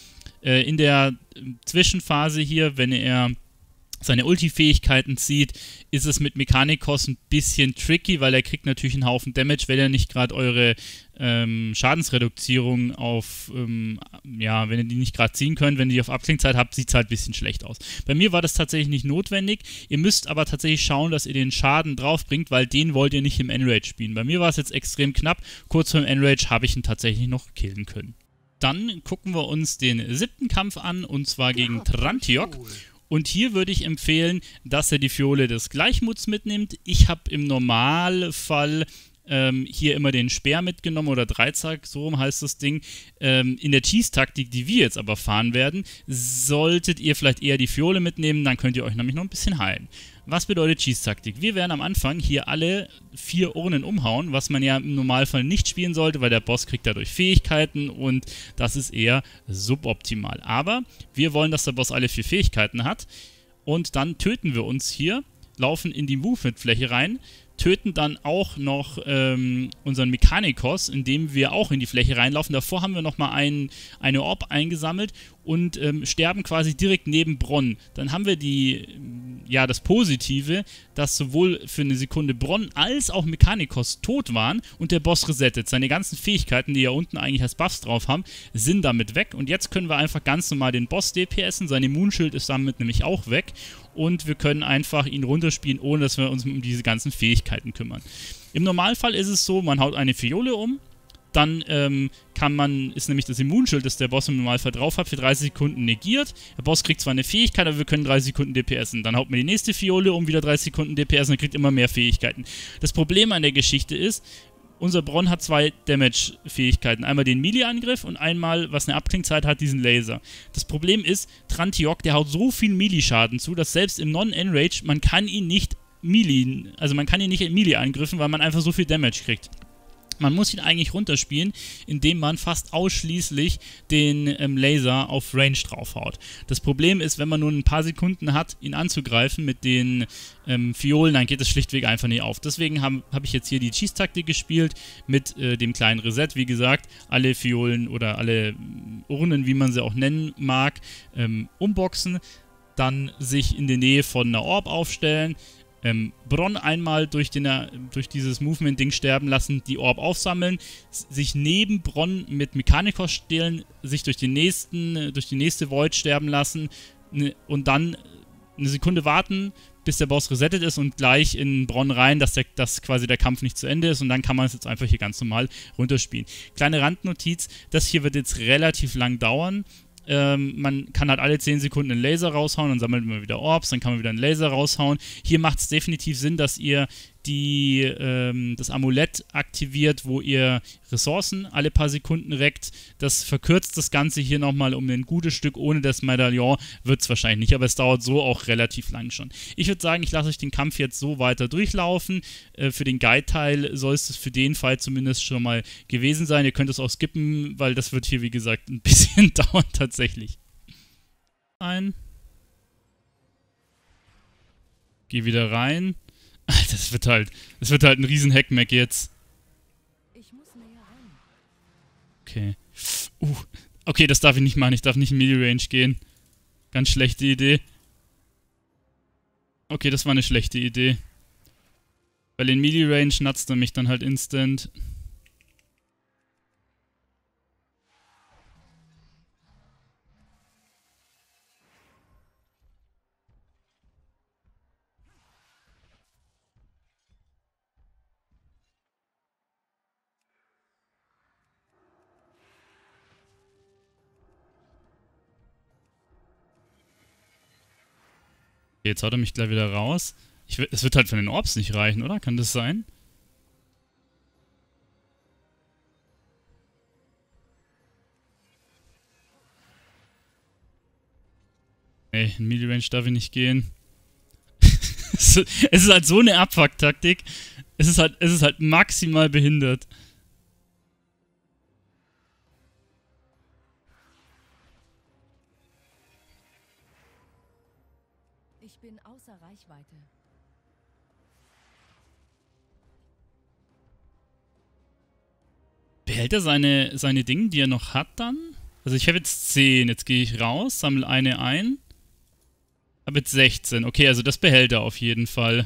Äh, in der Zwischenphase hier, wenn er seine Ulti-Fähigkeiten zieht, ist es mit Mechanikos ein bisschen tricky, weil er kriegt natürlich einen Haufen Damage, wenn er nicht gerade eure ähm, Schadensreduzierung auf, ähm, ja, wenn ihr die nicht gerade ziehen könnt, wenn ihr die auf Abklingzeit habt, sieht es halt ein bisschen schlecht aus. Bei mir war das tatsächlich nicht notwendig. Ihr müsst aber tatsächlich schauen, dass ihr den Schaden draufbringt, weil den wollt ihr nicht im Enrage spielen. Bei mir war es jetzt extrem knapp. Kurz vor dem Enrage habe ich ihn tatsächlich noch killen können. Dann gucken wir uns den siebten Kampf an, und zwar gegen Trantiok. Und hier würde ich empfehlen, dass er die Fiole des Gleichmuts mitnimmt. Ich habe im Normalfall ähm, hier immer den Speer mitgenommen, oder Dreizack, so rum heißt das Ding. Ähm, in der Cheese-Taktik, die wir jetzt aber fahren werden, solltet ihr vielleicht eher die Fiole mitnehmen, dann könnt ihr euch nämlich noch ein bisschen heilen. Was bedeutet Cheese-Taktik? Wir werden am Anfang hier alle vier Urnen umhauen, was man ja im Normalfall nicht spielen sollte, weil der Boss kriegt dadurch Fähigkeiten und das ist eher suboptimal. Aber wir wollen, dass der Boss alle vier Fähigkeiten hat, und dann töten wir uns hier, laufen in die Movement-Fläche rein, töten dann auch noch ähm, unseren Mechanikos, indem wir auch in die Fläche reinlaufen. Davor haben wir nochmal ein, eine Orb eingesammelt und ähm, sterben quasi direkt neben Bronn. Dann haben wir die, ja, das Positive, dass sowohl für eine Sekunde Bronn als auch Mechanikos tot waren und der Boss resettet. Seine ganzen Fähigkeiten, die ja unten eigentlich als Buffs drauf haben, sind damit weg. Und jetzt können wir einfach ganz normal den Boss D P S en. Sein Immunschild ist damit nämlich auch weg. Und wir können einfach ihn runterspielen, ohne dass wir uns um diese ganzen Fähigkeiten kümmern. Im Normalfall ist es so, man haut eine Fiole um, dann ähm, kann man, ist nämlich das Immunschild, das der Boss im Normalfall drauf hat, für dreißig Sekunden negiert. Der Boss kriegt zwar eine Fähigkeit, aber wir können dreißig Sekunden D P S en. Dann haut man die nächste Fiole um, wieder dreißig Sekunden D P S en und kriegt immer mehr Fähigkeiten. Das Problem an der Geschichte ist, unser Bronn hat zwei Damage-Fähigkeiten. Einmal den Melee-Angriff und einmal, was eine Abklingzeit hat, diesen Laser. Das Problem ist, Trantiok, der haut so viel Melee-Schaden zu, dass selbst im Non-Enrage, man kann ihn nicht Melee, also man kann ihn nicht in Melee angriffen, weil man einfach so viel Damage kriegt. Man muss ihn eigentlich runterspielen, indem man fast ausschließlich den ähm, Laser auf Range draufhaut. Das Problem ist, wenn man nur ein paar Sekunden hat, ihn anzugreifen mit den ähm, Fiolen, dann geht es schlichtweg einfach nicht auf. Deswegen habe hab ich jetzt hier die Cheese-Taktik gespielt mit äh, dem kleinen Reset. Wie gesagt, alle Fiolen oder alle Urnen, wie man sie auch nennen mag, ähm, umboxen, dann sich in der Nähe von einer Orb aufstellen, Ähm, Bronn einmal durch, den, durch dieses Movement-Ding sterben lassen, die Orb aufsammeln, sich neben Bronn mit Mechanikos stehlen, sich durch, den nächsten, durch die nächste Void sterben lassen ne, und dann eine Sekunde warten, bis der Boss resettet ist und gleich in Bronn rein, dass, der, dass quasi der Kampf nicht zu Ende ist, und dann kann man es jetzt einfach hier ganz normal runterspielen. Kleine Randnotiz, das hier wird jetzt relativ lang dauern. Ähm, man kann halt alle zehn Sekunden einen Laser raushauen, dann sammelt man wieder Orbs, dann kann man wieder einen Laser raushauen. Hier macht es definitiv Sinn, dass ihr die, ähm, das Amulett aktiviert, wo ihr Ressourcen alle paar Sekunden reckt. Das verkürzt das Ganze hier nochmal um ein gutes Stück. Ohne das Medaillon wird es wahrscheinlich nicht, aber es dauert so auch relativ lang schon. Ich würde sagen, ich lasse euch den Kampf jetzt so weiter durchlaufen. Äh, für den Guide-Teil soll es das für den Fall zumindest schon mal gewesen sein. Ihr könnt es auch skippen, weil das wird hier, wie gesagt, ein bisschen dauern tatsächlich. Ein. Geh wieder rein. Alter, das wird halt, das wird halt ein riesen Hackmack jetzt. Okay. Uh, okay, das darf ich nicht machen. Ich darf nicht in Melee-Range gehen. Ganz schlechte Idee. Okay, das war eine schlechte Idee. Weil in Melee-Range natzt er mich dann halt instant. Jetzt haut er mich gleich wieder raus. Ich, es wird halt von den Orbs nicht reichen, oder? Kann das sein? Ey, in Melee Range darf ich nicht gehen. Es ist halt so eine Abfuck-Taktik. Es ist halt, es ist halt maximal behindert. Ich bin außer Reichweite. Behält er seine, seine Dinge, die er noch hat, dann? Also ich habe jetzt zehn. Jetzt gehe ich raus, sammle eine ein. Habe jetzt sechzehn. Okay, also das behält er auf jeden Fall.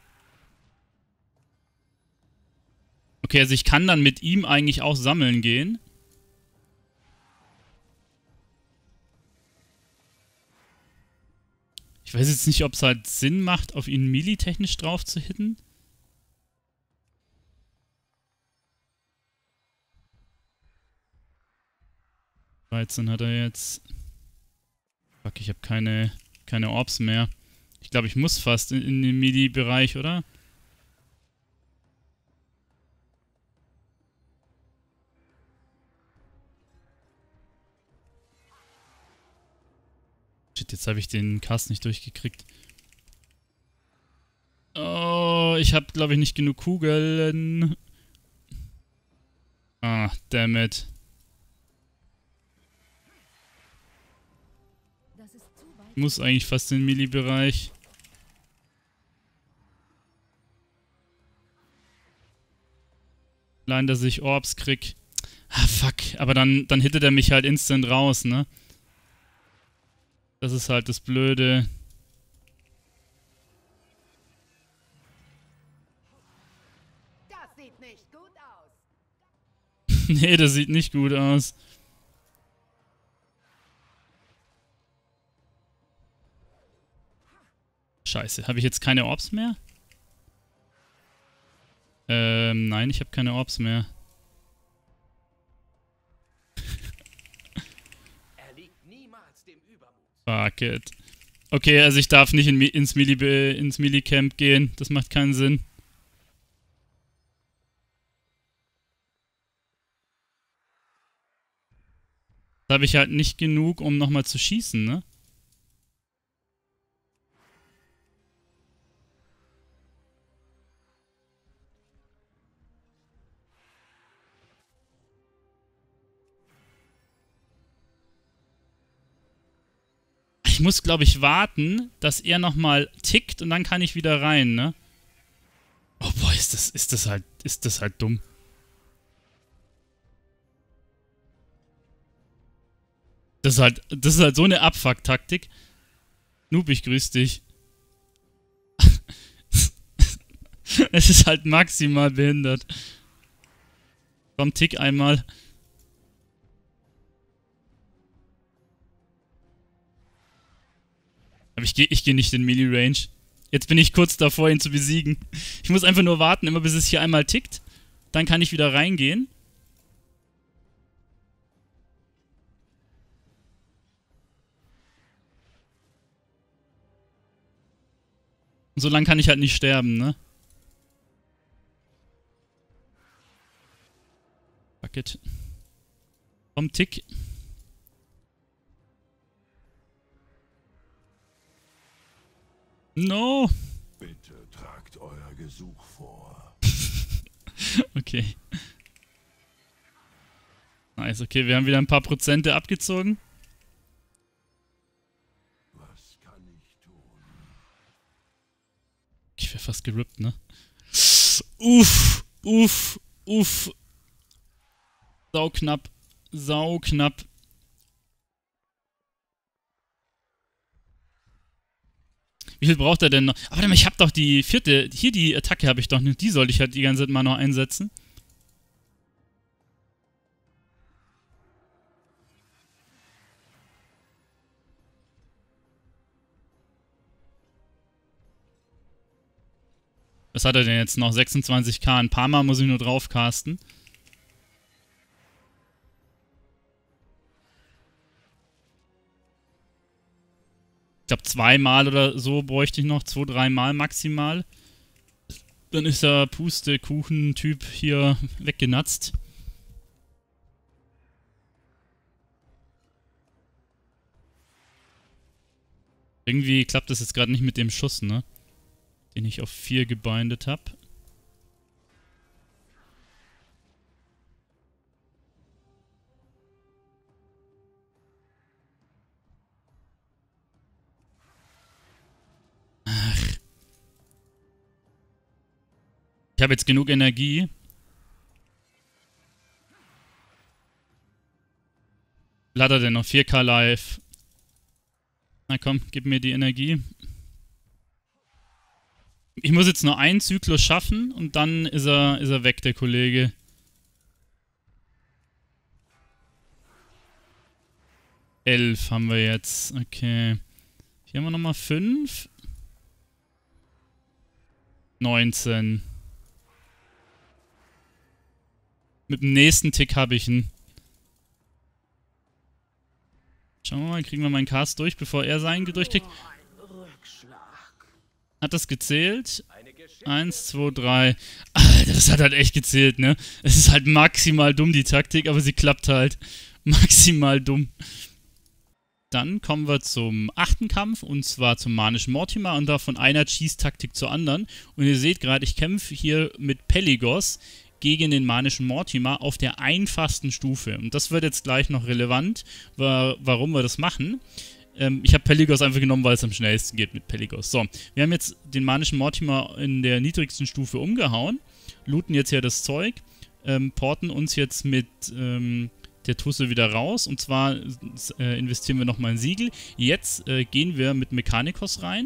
Okay, also ich kann dann mit ihm eigentlich auch sammeln gehen. Ich weiß jetzt nicht, ob es halt Sinn macht, auf ihn melee-technisch drauf zu hitten. dreizehn hat er jetzt. Fuck, ich habe keine, keine Orbs mehr. Ich glaube, ich muss fast in, in den Melee-Bereich, oder? Shit, jetzt habe ich den Cast nicht durchgekriegt. Oh, ich habe, glaube ich, nicht genug Kugeln. Ah, damn it. Das ist zu weit. Ich muss eigentlich fast in den Melee-Bereich. Allein, dass ich Orbs krieg. Ah, fuck. Aber dann, dann hittet er mich halt instant raus, ne? Das ist halt das Blöde. Das sieht nicht gut aus. Nee, das sieht nicht gut aus. Scheiße, habe ich jetzt keine Orbs mehr? Ähm, nein, ich habe keine Orbs mehr. Er liegt niemals dem Übermut. Fuck it. Okay, also ich darf nicht in, ins Melee, ins Melee-Camp gehen. Das macht keinen Sinn. Da habe ich halt nicht genug, um nochmal zu schießen, ne? Ich muss, glaube ich, warten, dass er nochmal tickt und dann kann ich wieder rein, ne? Oh boah, ist das, ist das halt, ist das halt dumm. Das ist halt, das ist halt so eine Abfuck-Taktik. Noob, ich grüß dich. Es ist halt maximal behindert. Komm, tick einmal. Aber ich gehe ich geh nicht in Melee-Range. Jetzt bin ich kurz davor, ihn zu besiegen. Ich muss einfach nur warten, immer bis es hier einmal tickt. Dann kann ich wieder reingehen. Und so lange kann ich halt nicht sterben, ne? Fuck it. Komm, tick. No! Bitte tragt euer Gesuch vor. Okay. Nice, okay, wir haben wieder ein paar Prozente abgezogen. Was kann ich tun? Ich wäre fast gerippt, ne? Uff, uff, uff. Sau knapp. Sau knapp. Wie viel braucht er denn noch? Aber warte mal, ich hab doch die vierte. Hier die Attacke habe ich doch nicht. Die sollte ich halt die ganze Zeit mal noch einsetzen. Was hat er denn jetzt noch? sechsundzwanzig K. Ein paar Mal muss ich nur drauf casten. Ich glaube, zweimal oder so bräuchte ich noch. Zwei, dreimal maximal. Dann ist der Pustekuchen-Typ hier weggenatzt. Irgendwie klappt das jetzt gerade nicht mit dem Schuss, ne? Den ich auf vier gebindet habe. Ach. Ich habe jetzt genug Energie. hat er denn noch? vier K live. Na komm, gib mir die Energie. Ich muss jetzt nur einen Zyklus schaffen und dann ist er, ist er weg, der Kollege. elf haben wir jetzt. Okay. Hier haben wir nochmal fünf. neunzehn. Mit dem nächsten Tick habe ich ihn. Schauen wir mal, kriegen wir meinen Cast durch, bevor er seinen durchkriegt. Hat das gezählt? Eins, zwei, drei. Alter, das hat halt echt gezählt, ne? Es ist halt maximal dumm, die Taktik, aber sie klappt halt. Maximal dumm. Dann kommen wir zum achten Kampf, und zwar zum manischen Mortimer, und da von einer Cheese-Taktik zur anderen. Und ihr seht gerade, ich kämpfe hier mit Peligos gegen den manischen Mortimer auf der einfachsten Stufe. Und das wird jetzt gleich noch relevant, wa warum wir das machen. Ähm, ich habe Peligos einfach genommen, weil es am schnellsten geht mit Peligos. So, wir haben jetzt den manischen Mortimer in der niedrigsten Stufe umgehauen, looten jetzt hier das Zeug, ähm, porten uns jetzt mit ähm, der Tusse wieder raus, und zwar äh, investieren wir nochmal ein Siegel. Jetzt äh, gehen wir mit Mechanikos rein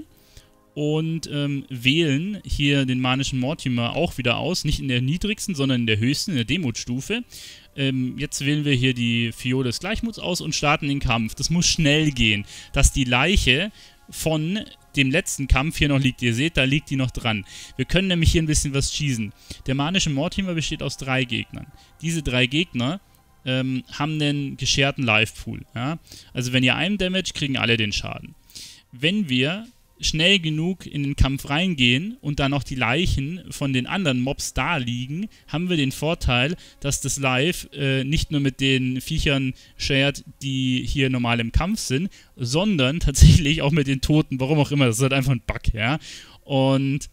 und ähm, wählen hier den manischen Mortimer auch wieder aus, nicht in der niedrigsten, sondern in der höchsten, in der Demutstufe. Ähm, jetzt wählen wir hier die Fiole des Gleichmuts aus und starten den Kampf. Das muss schnell gehen, dass die Leiche von dem letzten Kampf hier noch liegt. Ihr seht, da liegt die noch dran. Wir können nämlich hier ein bisschen was schießen. Der manische Mortimer besteht aus drei Gegnern. Diese drei Gegner ähm, haben einen gescherten Live-Pool. Ja? Also wenn ihr einen Damage, kriegen alle den Schaden. Wenn wir schnell genug in den Kampf reingehen und dann noch die Leichen von den anderen Mobs da liegen, haben wir den Vorteil, dass das Live äh, nicht nur mit den Viechern shared, die hier normal im Kampf sind, sondern tatsächlich auch mit den Toten, warum auch immer, das ist halt einfach ein Bug, ja. Und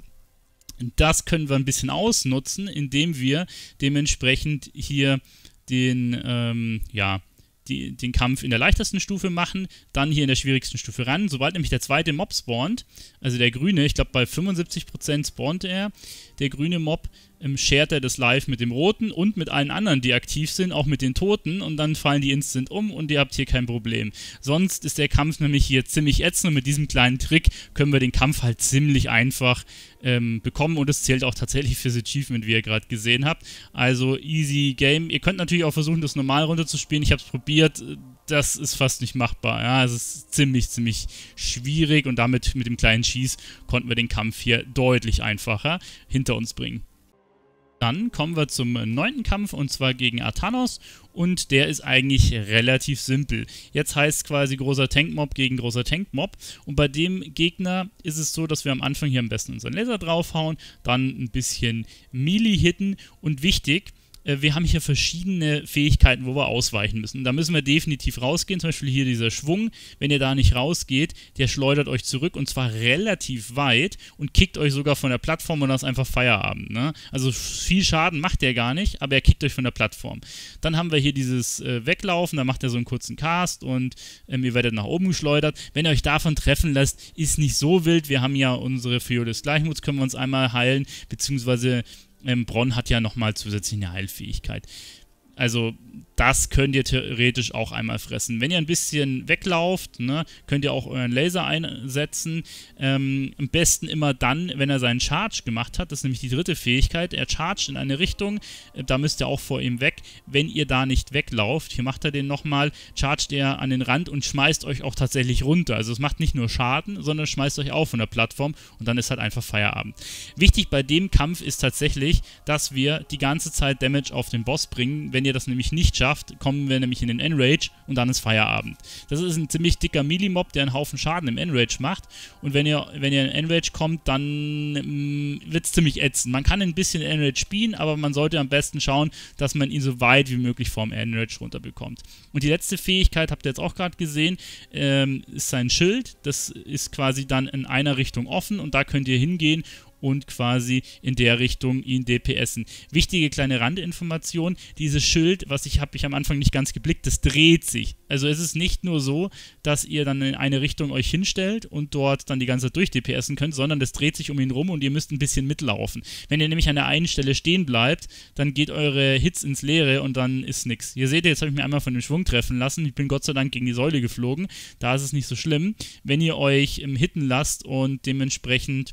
das können wir ein bisschen ausnutzen, indem wir dementsprechend hier den, ähm, ja, Die, den Kampf in der leichtesten Stufe machen, dann hier in der schwierigsten Stufe ran. Sobald nämlich der zweite Mob spawnt, also der grüne, ich glaube bei fünfundsiebzig Prozent spawnt er, der grüne Mob, ähm, shared er das Live mit dem roten und mit allen anderen, die aktiv sind, auch mit den Toten, und dann fallen die instant um und ihr habt hier kein Problem. Sonst ist der Kampf nämlich hier ziemlich ätzend, und mit diesem kleinen Trick können wir den Kampf halt ziemlich einfach ähm, bekommen, und es zählt auch tatsächlich fürs Achievement, wie ihr gerade gesehen habt. Also easy game. Ihr könnt natürlich auch versuchen, das normal runterzuspielen. Ich habe es probiert, das ist fast nicht machbar. Ja, es ist ziemlich, ziemlich schwierig, und damit mit dem kleinen Schieß konnten wir den Kampf hier deutlich einfacher hinter uns bringen. Dann kommen wir zum neunten Kampf, und zwar gegen Artanos, und der ist eigentlich relativ simpel. Jetzt heißt es quasi großer Tankmob gegen großer Tankmob, und bei dem Gegner ist es so, dass wir am Anfang hier am besten unseren Laser draufhauen, dann ein bisschen Melee hitten, und wichtig, wir haben hier verschiedene Fähigkeiten, wo wir ausweichen müssen. Da müssen wir definitiv rausgehen, zum Beispiel hier dieser Schwung. Wenn ihr da nicht rausgeht, der schleudert euch zurück, und zwar relativ weit, und kickt euch sogar von der Plattform, und das ist einfach Feierabend. Ne? Also viel Schaden macht der gar nicht, aber er kickt euch von der Plattform. Dann haben wir hier dieses äh, Weglaufen, da macht er so einen kurzen Cast, und ähm, ihr werdet nach oben geschleudert. Wenn ihr euch davon treffen lasst, ist nicht so wild. Wir haben ja unsere Fiole des Gleichmuts, können wir uns einmal heilen, beziehungsweise Ähm, Bronn hat ja nochmal zusätzlich eine Heilfähigkeit. Also das könnt ihr theoretisch auch einmal fressen. Wenn ihr ein bisschen weglauft, ne, könnt ihr auch euren Laser einsetzen. Ähm, am besten immer dann, wenn er seinen Charge gemacht hat. Das ist nämlich die dritte Fähigkeit. Er chargt in eine Richtung, äh, da müsst ihr auch vor ihm weg. Wenn ihr da nicht weglauft, hier macht er den nochmal, chargt er an den Rand und schmeißt euch auch tatsächlich runter. Also es macht nicht nur Schaden, sondern schmeißt euch auch von der Plattform, und dann ist halt einfach Feierabend. Wichtig bei dem Kampf ist tatsächlich, dass wir die ganze Zeit Damage auf den Boss bringen. Wenn ihr das nämlich nicht schafft, kommen wir nämlich in den Enrage, und dann ist Feierabend. Das ist ein ziemlich dicker Melee-Mob, der einen Haufen Schaden im Enrage macht, und wenn ihr, wenn ihr in Enrage kommt, dann ähm, wird es ziemlich ätzend. Man kann ein bisschen Enrage spielen, aber man sollte am besten schauen, dass man ihn so weit wie möglich vom Enrage runterbekommt. Und die letzte Fähigkeit, habt ihr jetzt auch gerade gesehen, ähm, ist sein Schild. Das ist quasi dann in einer Richtung offen, und da könnt ihr hingehen und quasi in der Richtung ihn DPSen. Wichtige kleine Randinformation, dieses Schild, was ich habe ich am Anfang nicht ganz geblickt, das dreht sich. Also es ist nicht nur so, dass ihr dann in eine Richtung euch hinstellt und dort dann die ganze Zeit durch DPSen könnt, sondern das dreht sich um ihn rum und ihr müsst ein bisschen mitlaufen. Wenn ihr nämlich an der einen Stelle stehen bleibt, dann geht eure Hits ins Leere und dann ist nichts. Ihr seht, jetzt habe ich mir einmal von dem Schwung treffen lassen. Ich bin Gott sei Dank gegen die Säule geflogen. Da ist es nicht so schlimm. Wenn ihr euch im hitten lasst und dementsprechend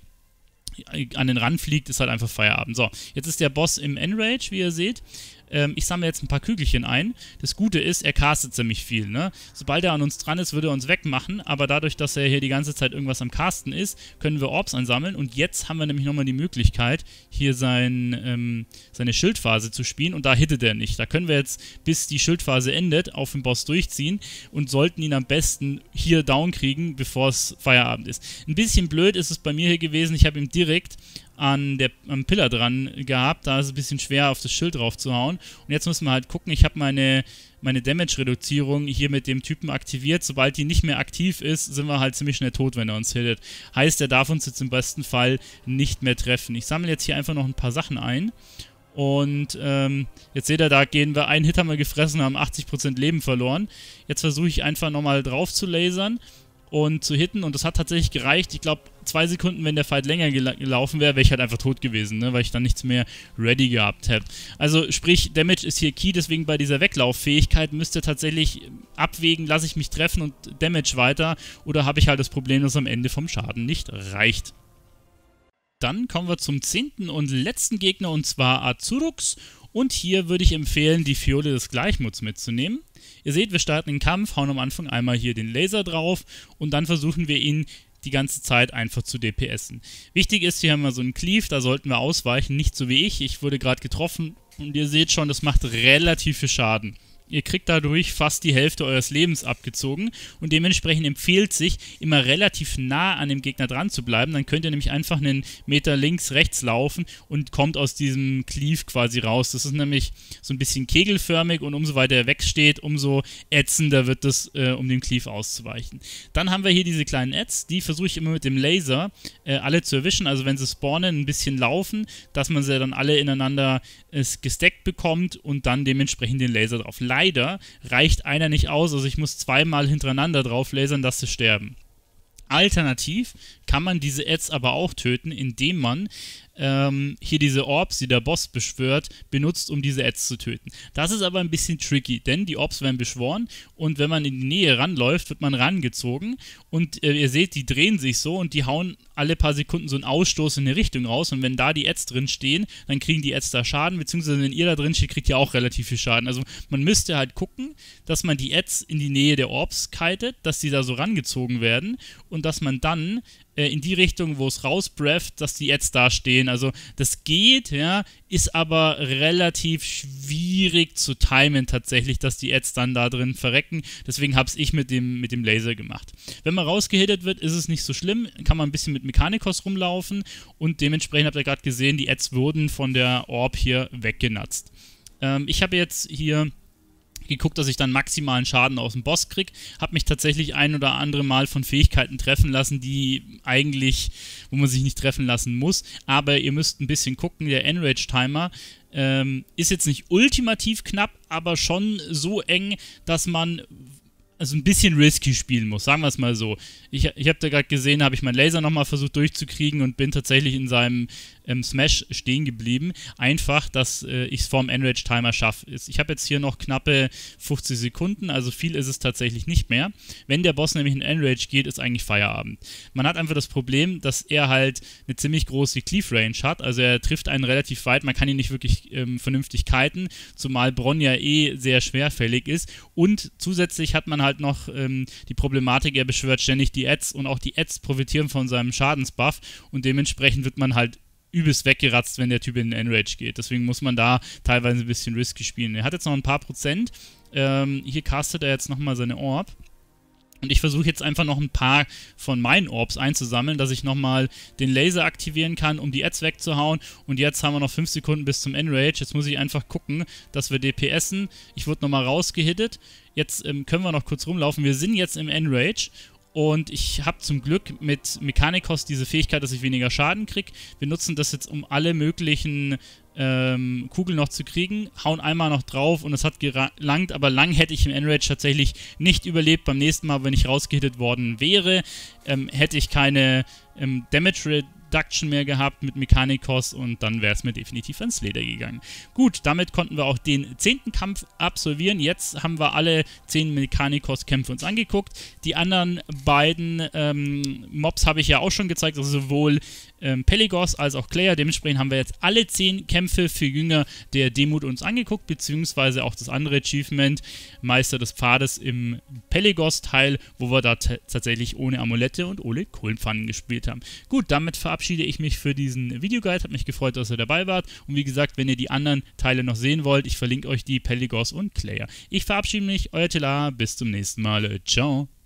an den Rand fliegt, ist halt einfach Feierabend. So, jetzt ist der Boss im Enrage, wie ihr seht. Ähm, ich sammle jetzt ein paar Kügelchen ein. Das Gute ist, er castet ziemlich viel, ne? Sobald er an uns dran ist, würde er uns wegmachen, aber dadurch, dass er hier die ganze Zeit irgendwas am Casten ist, können wir Orbs ansammeln und jetzt haben wir nämlich nochmal die Möglichkeit, hier sein, ähm, seine Schildphase zu spielen und da hittet er nicht. Da können wir jetzt, bis die Schildphase endet, auf den Boss durchziehen und sollten ihn am besten hier down kriegen, bevor es Feierabend ist. Ein bisschen blöd ist es bei mir hier gewesen, ich habe ihm direkt an der, am Pillar dran gehabt, da ist es ein bisschen schwer auf das Schild drauf zu hauen und jetzt müssen wir halt gucken, ich habe meine, meine Damage-Reduzierung hier mit dem Typen aktiviert, sobald die nicht mehr aktiv ist, sind wir halt ziemlich schnell tot, wenn er uns hittet. Heißt, er darf uns jetzt im besten Fall nicht mehr treffen. Ich sammle jetzt hier einfach noch ein paar Sachen ein und ähm, jetzt seht ihr, da gehen wir, einen Hit haben wir gefressen, haben achtzig Prozent Leben verloren. Jetzt versuche ich einfach nochmal drauf zu lasern und zu hitten und das hat tatsächlich gereicht. Ich glaube, zwei Sekunden, wenn der Fight länger gel gelaufen wäre, wäre ich halt einfach tot gewesen, ne? Weil ich dann nichts mehr ready gehabt hätte. Also sprich, Damage ist hier key, deswegen bei dieser Weglauffähigkeit müsst ihr tatsächlich abwägen, lasse ich mich treffen und Damage weiter oder habe ich halt das Problem, dass am Ende vom Schaden nicht reicht. Dann kommen wir zum zehnten und letzten Gegner und zwar Azurux und hier würde ich empfehlen, die Fiole des Gleichmuts mitzunehmen. Ihr seht, wir starten den Kampf, hauen am Anfang einmal hier den Laser drauf und dann versuchen wir ihn die ganze Zeit einfach zu DPSen. Wichtig ist, hier haben wir so einen Cleave, da sollten wir ausweichen, nicht so wie ich. Ich wurde gerade getroffen und ihr seht schon, das macht relativ viel Schaden. Ihr kriegt dadurch fast die Hälfte eures Lebens abgezogen und dementsprechend empfiehlt sich, immer relativ nah an dem Gegner dran zu bleiben. Dann könnt ihr nämlich einfach einen Meter links, rechts laufen und kommt aus diesem Cleave quasi raus. Das ist nämlich so ein bisschen kegelförmig und umso weiter er wegsteht, umso ätzender wird es, äh, um den Cleave auszuweichen. Dann haben wir hier diese kleinen Ads, die versuche ich immer mit dem Laser äh, alle zu erwischen. Also wenn sie spawnen, ein bisschen laufen, dass man sie dann alle ineinander äh, gestackt bekommt und dann dementsprechend den Laser drauf. Leider reicht einer nicht aus, also ich muss zweimal hintereinander drauf lasern, dass sie sterben. Alternativ kann man diese Ads aber auch töten, indem man ähm, hier diese Orbs, die der Boss beschwört, benutzt, um diese Ads zu töten. Das ist aber ein bisschen tricky, denn die Orbs werden beschworen und wenn man in die Nähe ranläuft, wird man rangezogen und äh, ihr seht, die drehen sich so und die hauen alle paar Sekunden so einen Ausstoß in eine Richtung raus und wenn da die Ads drin stehen, dann kriegen die Ads da Schaden, beziehungsweise wenn ihr da drin steht, kriegt ihr auch relativ viel Schaden. Also man müsste halt gucken, dass man die Ads in die Nähe der Orbs kitet, dass die da so rangezogen werden und dass man dann äh, in die Richtung, wo es rausbrefft, dass die Ads da stehen. Also das geht, ja, ist aber relativ schwierig zu timen tatsächlich, dass die Ads dann da drin verrecken. Deswegen habe es ich mit dem, mit dem Laser gemacht. Wenn man rausgehittet wird, ist es nicht so schlimm. Kann man ein bisschen mit Mechanikos rumlaufen und dementsprechend habt ihr gerade gesehen, die Ads wurden von der Orb hier weggenatzt. Ähm, ich habe jetzt hier geguckt, dass ich dann maximalen Schaden aus dem Boss kriege. Habe mich tatsächlich ein oder andere Mal von Fähigkeiten treffen lassen, die eigentlich, wo man sich nicht treffen lassen muss. Aber ihr müsst ein bisschen gucken, der Enrage-Timer ähm, ist jetzt nicht ultimativ knapp, aber schon so eng, dass man also ein bisschen risky spielen muss, sagen wir es mal so. Ich, ich habe da gerade gesehen, habe ich meinen Laser nochmal versucht durchzukriegen und bin tatsächlich in seinem ähm, Smash stehen geblieben. Einfach, dass äh, ich es vorm Enrage-Timer schaffe. Ich habe jetzt hier noch knappe fünfzig Sekunden, also viel ist es tatsächlich nicht mehr. Wenn der Boss nämlich in Enrage geht, ist eigentlich Feierabend. Man hat einfach das Problem, dass er halt eine ziemlich große Cleave-Range hat, also er trifft einen relativ weit, man kann ihn nicht wirklich ähm, vernünftig kiten, zumal Bronn ja eh sehr schwerfällig ist und zusätzlich hat man halt halt noch ähm, die Problematik, er beschwört ständig die Ads und auch die Ads profitieren von seinem Schadensbuff und dementsprechend wird man halt übelst weggeratzt, wenn der Typ in den Enrage geht. Deswegen muss man da teilweise ein bisschen risky spielen. Er hat jetzt noch ein paar Prozent. Ähm, hier castet er jetzt nochmal seine Orb. Und ich versuche jetzt einfach noch ein paar von meinen Orbs einzusammeln, dass ich nochmal den Laser aktivieren kann, um die Ads wegzuhauen. Und jetzt haben wir noch fünf Sekunden bis zum Enrage. Jetzt muss ich einfach gucken, dass wir DPSen. Ich wurde nochmal rausgehittet. Jetzt ähm, können wir noch kurz rumlaufen. Wir sind jetzt im Enrage. Und ich habe zum Glück mit Mechanikos diese Fähigkeit, dass ich weniger Schaden kriege. Wir nutzen das jetzt, um alle möglichen ähm, Kugeln noch zu kriegen. Hauen einmal noch drauf und es hat gelangt, aber lang hätte ich im Enrage tatsächlich nicht überlebt. Beim nächsten Mal, wenn ich rausgehittet worden wäre, ähm, hätte ich keine ähm, Damage Reduction mehr gehabt mit Mechanikos und dann wäre es mir definitiv ans Leder gegangen. Gut, damit konnten wir auch den zehnten Kampf absolvieren. Jetzt haben wir alle zehn Mechanikos-Kämpfe uns angeguckt. Die anderen beiden ähm, Mobs habe ich ja auch schon gezeigt, also sowohl ähm, Peligos als auch Claire. Dementsprechend haben wir jetzt alle zehn Kämpfe für Jünger der Demut uns angeguckt, beziehungsweise auch das andere Achievement, Meister des Pfades im Peligos-Teil, wo wir da tatsächlich ohne Amulette und ohne Kohlenpfannen gespielt haben. Gut, damit verabschiede ich mich für diesen Videoguide. Hat mich gefreut, dass ihr dabei wart. Und wie gesagt, wenn ihr die anderen Teile noch sehen wollt, ich verlinke euch die Peligos und Claire. Ich verabschiede mich, euer Telar, bis zum nächsten Mal. Ciao.